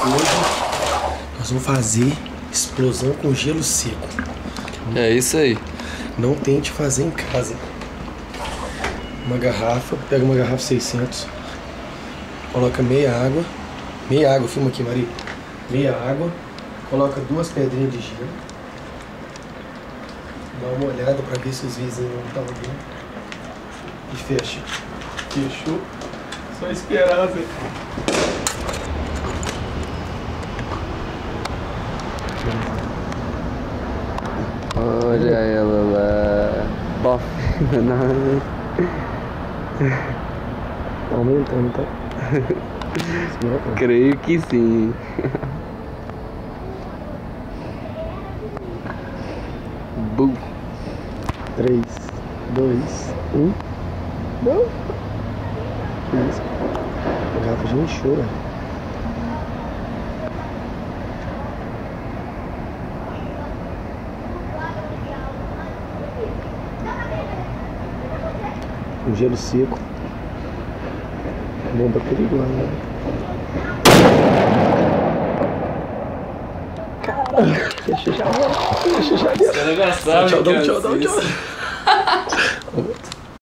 Hoje nós vamos fazer explosão com gelo seco. É isso aí. Não tente fazer em casa. Uma garrafa, pega uma garrafa 600, coloca meia água, filma aqui, Maria. Meia água, coloca 2 pedrinhas de gelo. Dá uma olhada para ver se os vizinhos não estão vindo. E fecha. Fechou. Só esperar, Zé. Olha ela lá. Bof. Aumentando, tá? Creio que sim. 3, 2, 1. Não! Isso. A garrafa já encheu, velho. Um gelo seco. Bomba perigosa, né? Caralho! Deixa já. Você não gostava, tchau.